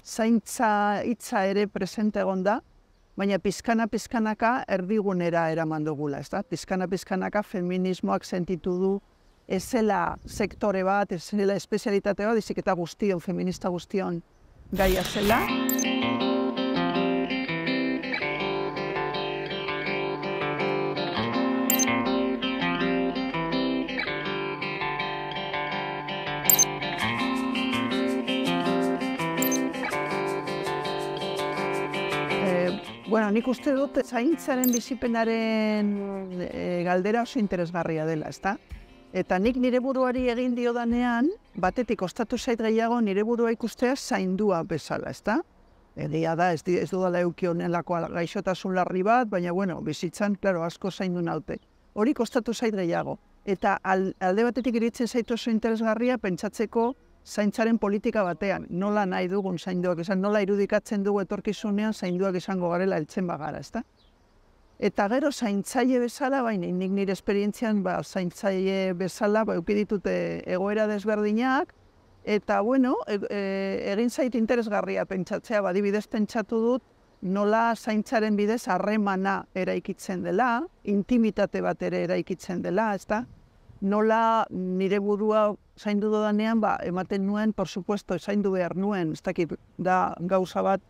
zaintza hitza ere presente egon da, baina pizkanaka erdigunera eraman dugula, ezta? Pizkanaka feminismoak sentitu du ez zela sektore bat, ez zela espezialitate bat, dizik eta guztion, feminista guztion gaia zela. Bueno, nik uste dut zaintzaren bizipenaren galdera oso interesgarria dela, ezta? Eta nik nire buruari egin diodanean, batetik kostatu zait gehiago nire burua ikustea zaindua bezala, ezta? Egia da, ez dudala eduki honelako gaixotasun larri bat, baina bueno, bizitzan, claro, asko zaindu naute. Hori kostatu zait gehiago. Eta alde batetik iritzen zaitu oso interesgarria pentsatzeko zaintzaren politika batean, nola nahi dugun zainduak esan, nola irudikatzen dugu etorkizunean zainduak izango garela heltzen bagara, ezta? Eta gero zaintzaile bezala, baina nik nire esperientzian zaintzaile bezala eduki ditute egoera desberdinak, eta bueno, egin zait interesgarria pentsatzea, adibidez pentsatu dut, nola zaintzaren bidez harremana eraikitzen dela, intimitate bat ere eraikitzen dela, ezta? Nola nire burua zaindu dodanean, ematen nuen, por supuesto, zaindu behar nuen, ez dakit, da gauza bat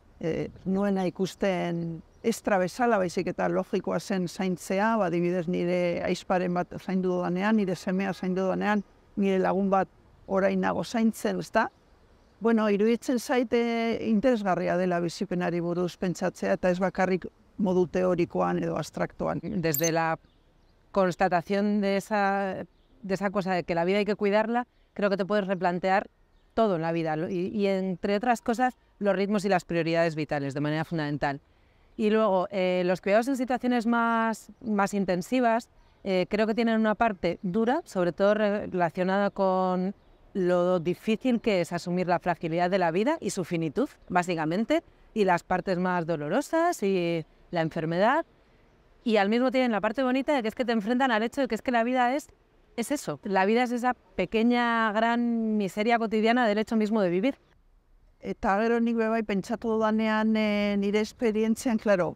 nuena ikusten estra bezala, baizik eta logikoa zen zaintzea, adibidez nire aizparen bat zaindu dodanean, nire semea zaindu dodanean, nire lagun bat orain nago zaintzen, ez da? Bueno, iruditzen zaite interesgarria dela bizipenari buruz pentsatzea, eta ez bakarrik modu teorikoan edo abstraktoan. Desde la constatación de esa cosa de que la vida hay que cuidarla, creo que te puedes replantear todo en la vida y entre otras cosas los ritmos y las prioridades vitales de manera fundamental. Y luego los cuidados en situaciones más intensivas creo que tienen una parte dura, sobre todo relacionada con lo difícil que es asumir la fragilidad de la vida y su finitud, básicamente, y las partes más dolorosas y la enfermedad. Y al mismo tienen la parte bonita de que es que te enfrentan al hecho de que es que la vida es eso. La vida es esa pequeña, gran miseria cotidiana del hecho mismo de vivir. Eta gero nik bai pentsatu dudanean nire esperientzian, claro,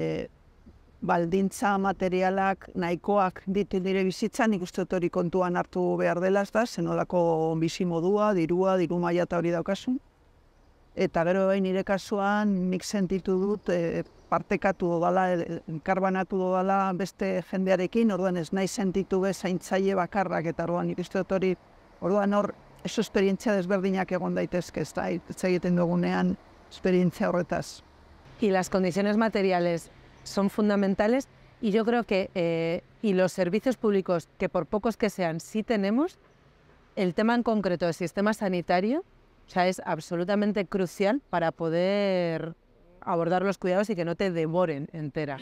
baldintza materialak nahikoak ditu nire bizitzan, nik uste dut hori kontuan hartu behar dela, ez da, zenolako bizimodua, diru maila eta hori daukasun. Eta gero bai nire kasuan nik sentitu dut partekatu dodala, enkarbanatu dodala beste jendearekin, orduan ez nahi sentitu zaintzaile bakarrak, eta orduan nik uste dut hori, orduan hor, eso esperientzia desberdinak egon daitezke, ez da, ez egiten dugunean esperientzia horretaz. Y las condiciones materiales son fundamentales y yo creo que y los servicios públicos, que por pocos que sean, sí tenemos, el tema en concreto del sistema sanitario, o sea, es absolutamente crucial para poder abordar los cuidados y que no te devoren entera.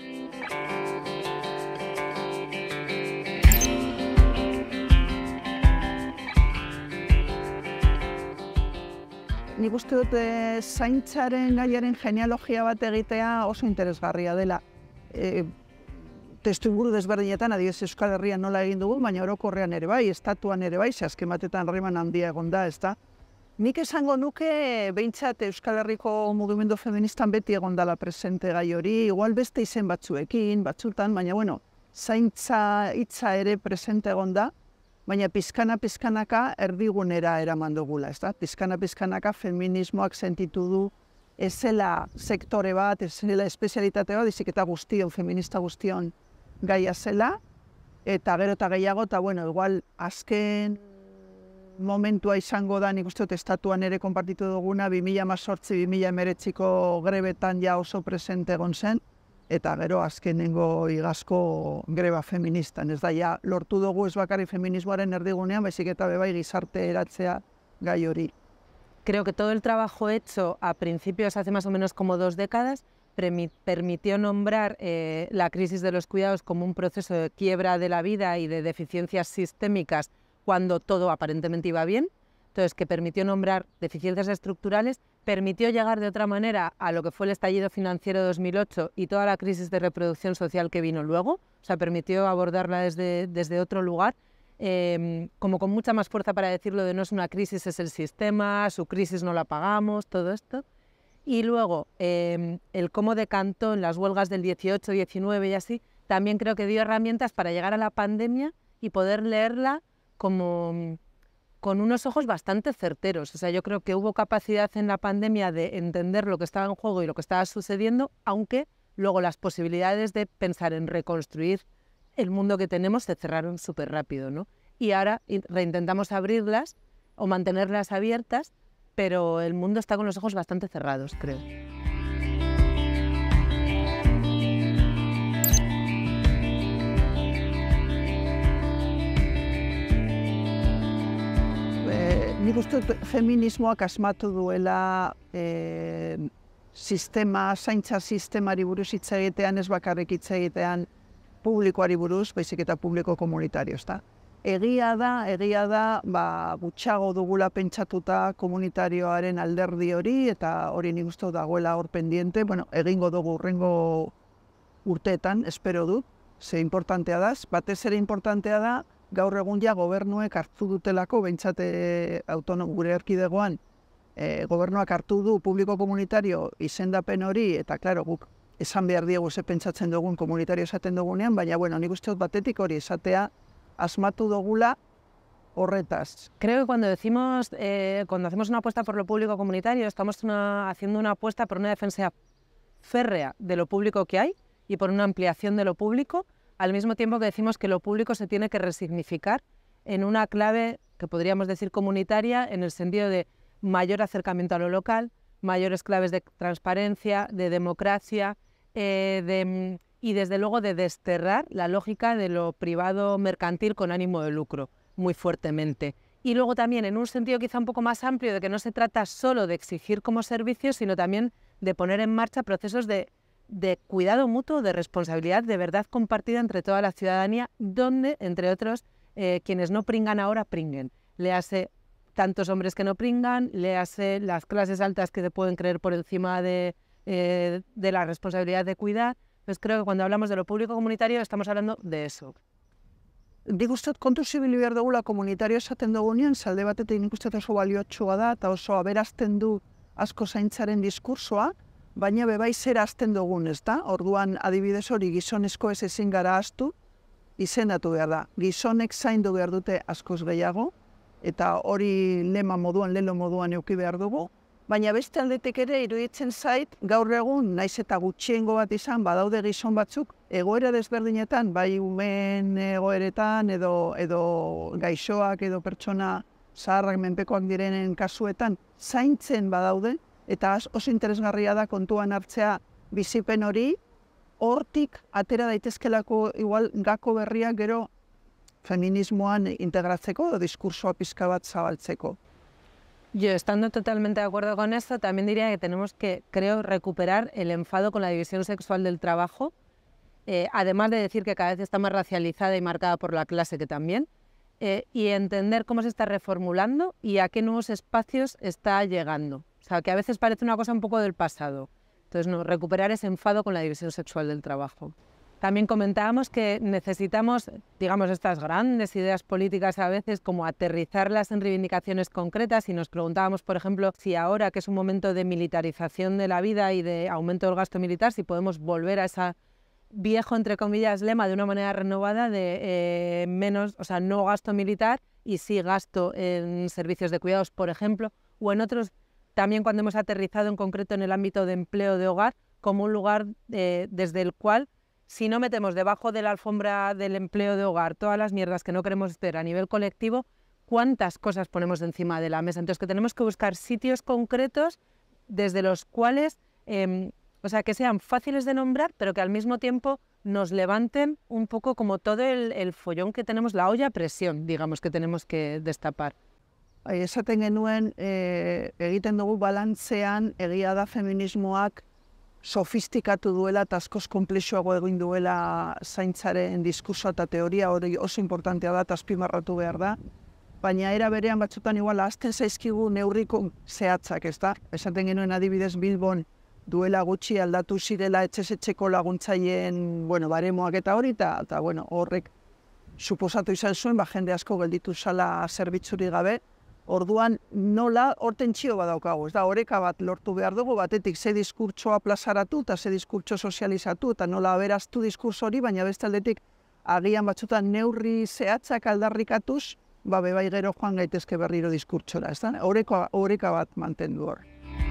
Nik uste dut zaintzaren gaiaren genealogia bat egitea oso interesgarria dela. Testuinguru desberdinetan, adibidez Euskal Herrian nola egin dugu, baina orokorrean ere bai, estatuan ere bai, azken batetan harreman handia egon da, ez da. Nik esango nuke, behintzat Euskal Herriko mugimendu feministan beti egon dela presente gai hori, igual beste izen batzuekin, batzutan, baina bueno, zaintza hitza ere presente egon da, baina pizkanaka erdigunera eraman dugula, ez da? Pizkanaka feminismoak sentitu du ez zela sektore bat, ez zela espezialitate bat, dizik eta guztion, feminista guztion gaia zela, eta gero eta gehiago, eta bueno, igual azken momentua izango da, nik uste dut estatuan ere konpartitu duguna, 2018-2019ko grebetan ja oso presente egon zen, eta gero azkenengo igazko greba feministan. Ez da, ja, lortu dugu ez bakarri feminismoaren erdigunean, baizik eta bebai gizarte eratzea gai hori. Creo que todo el trabajo hecho a principios, hace más o menos como 2 décadas, permitió nombrar la crisis de los cuidados como un proceso de quiebra de la vida y de deficiencias sistémicas cuando todo aparentemente iba bien. Entonces, que permitió nombrar deficiencias estructurales, permitió llegar de otra manera a lo que fue el estallido financiero de 2008 y toda la crisis de reproducción social que vino luego. O sea, permitió abordarla desde otro lugar. como con mucha más fuerza para decirlo de no es una crisis, es el sistema, su crisis no la pagamos, todo esto. Y luego, el cómo decantó en las huelgas del 18, 19 y así, también creo que dio herramientas para llegar a la pandemia y poder leerla como con unos ojos bastante certeros. O sea, yo creo que hubo capacidad en la pandemia de entender lo que estaba en juego y lo que estaba sucediendo, aunque luego las posibilidades de pensar en reconstruir el mundo que tenemos se cerraron súper rápido, ¿no? Y ahora reintentamos abrirlas o mantenerlas abiertas, pero el mundo está con los ojos bastante cerrados, creo. Nik uste dut feminismoak asmatu duela zaintza sistemari buruz hitz egitean, ez bakarrik hitz egitean publikoari buruz, baizik eta publiko komunitario, ezta? Egia da, gutxago dugula pentsatuta komunitarioaren alderdi hori, eta hori nik uste dagoela hor pendiente, egingo dugu hurrengo urteetan, espero dut, ze importantea da, batez ere importantea da, gaur egun ja gobernuek hartu dutelako, behintzate gure erkidegoan, gobernuak hartu du publiko komunitario izendapen hori, eta klaro, guk esan behar diegu ze pentsatzen dugun komunitario esaten dugunean, baina nik uste dut batetik hori esatea asmatu dugula horretaz. Creo que cuando hacemos una apuesta por lo público comunitario, estamos haciendo una apuesta por una defensa férrea de lo público que hay y por una ampliación de lo público, al mismo tiempo que decimos que lo público se tiene que resignificar en una clave que podríamos decir comunitaria, en el sentido de mayor acercamiento a lo local, mayores claves de transparencia, de democracia, y desde luego de desterrar la lógica de lo privado mercantil con ánimo de lucro, muy fuertemente. Y luego también en un sentido quizá un poco más amplio, de que no se trata solo de exigir como servicio, sino también de poner en marcha procesos de cuidado mutuo, de responsabilidad, de verdad compartida entre toda la ciudadanía, donde, entre otros, quienes no pringan ahora pringuen. Léase tantos hombres que no pringan, léase las clases altas que se pueden creer por encima de la responsabilidad de cuidar. Pues creo que cuando hablamos de lo público comunitario estamos hablando de eso. Nik uste dut kontu zibili behar dugula komunitario esaten dugunean, zalde batetik nik uste dut oso baliotsua da, eta oso aberazten du asko zaintzaren diskursoa, baina bebai zera azten dugun, ez da? Orduan adibidez hori gizonezko ez ezin gara astu, izendatu behar da. Gizonek zaindu behar dute askoz gehiago, eta hori lema moduan, lelo moduan euki behar dugu, baina beste aldetik ere iruditzen zait, gaur egun, naiz eta gutxiengo bat izan, badaude gizon batzuk, egoera desberdinetan, bai umeen egoeretan, edo gaixoak, edo pertsona zaharrak menpekoak direnen kasuetan, zaintzen badaude, eta oso interesgarria da kontuan hartzea bizipen hori, hortik atera daitezkelako igual gako berriak gero feminismoan integratzeko edo diskursoa pizka bat zabaltzeko. Yo, estando totalmente de acuerdo con esto, también diría que tenemos que, creo, recuperar el enfado con la división sexual del trabajo, además de decir que cada vez está más racializada y marcada por la clase, que también, y entender cómo se está reformulando y a qué nuevos espacios está llegando. O sea, que a veces parece una cosa un poco del pasado. Entonces, no, recuperar ese enfado con la división sexual del trabajo. También comentábamos que necesitamos, digamos, estas grandes ideas políticas a veces, como aterrizarlas en reivindicaciones concretas, y nos preguntábamos, por ejemplo, si ahora que es un momento de militarización de la vida y de aumento del gasto militar, si podemos volver a ese viejo, entre comillas, lema de una manera renovada de menos, o sea, no gasto militar y sí gasto en servicios de cuidados, por ejemplo, o en otros, también cuando hemos aterrizado en concreto en el ámbito de empleo de hogar, como un lugar desde el cual, si no metemos debajo de la alfombra del empleo de hogar todas las mierdas que no queremos ver a nivel colectivo, ¿cuántas cosas ponemos encima de la mesa? Entonces, que tenemos que buscar sitios concretos desde los cuales, o sea, que sean fáciles de nombrar, pero que al mismo tiempo nos levanten un poco como todo el follón que tenemos, la olla a presión, digamos, que tenemos que destapar. Esaten genuen, egiten dugu balantzean, egia da feminismoak sofistikatu duela eta askoz konplexuago egin duela zaintzaren diskursoa eta teoria, hori oso importantea da eta azpimarratu behar da, baina era berean batzutan igual ahazten zaizkigu neurriko zehatzak, ez da? Esaten genuen adibidez Bilbon duela gutxi aldatu zirela etxez-etxeko laguntzaileen, baremoak eta hori, eta horrek suposatu izan zuen, jende asko gelditu zala zerbitzuri gabe, orduan nola hor tentsio badaukagu, ez da, oreka bat lortu behar dugu, batetik ze diskurtsoa plazaratu eta ze diskurtso sozializatu eta nola aberaztu diskurso hori, baina beste aldetik agian batzutan neurri zehatzak aldarrikatuz, bai gero joan gaitezke berriro diskurtsora, ez da, oreka bat mantendu hor.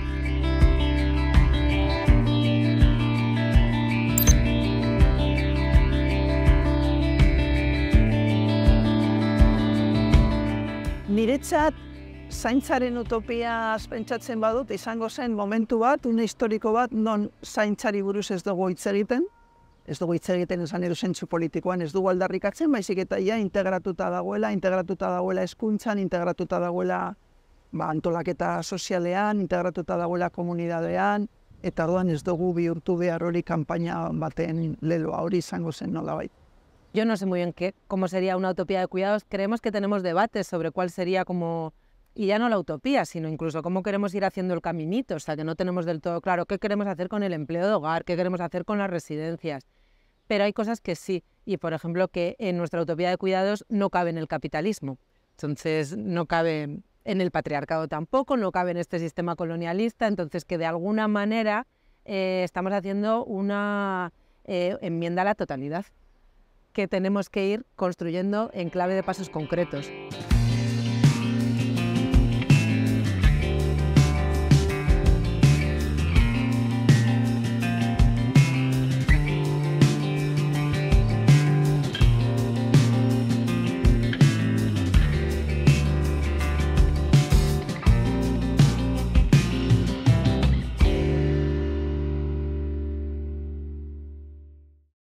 Niretzat, zaintzaren utopia pentsatzen badut, izango zen momentu bat, une historiko bat, non zaintzari buruz ez dugu hitz egiten, esan zentzu politikoan, ez dugu aldarrikatzen, baizik eta integratuta dagoela hezkuntzan, integratuta dagoela antolaketa sozialean, integratuta dagoela komunidadean, eta orduan ez dugu bihurtu behar hori kanpaina baten leloa, hori izango zen nolabait. Yo no sé muy bien cómo sería una utopía de cuidados. Creemos que tenemos debates sobre cuál sería como, y ya no la utopía, sino incluso cómo queremos ir haciendo el caminito, o sea, que no tenemos del todo claro qué queremos hacer con el empleo de hogar, qué queremos hacer con las residencias. Pero hay cosas que sí, y por ejemplo que en nuestra utopía de cuidados no cabe en el capitalismo, entonces no cabe en el patriarcado tampoco, no cabe en este sistema colonialista, entonces que de alguna manera estamos haciendo una enmienda a la totalidad que tenemos que ir construyendo en clave de pasos concretos.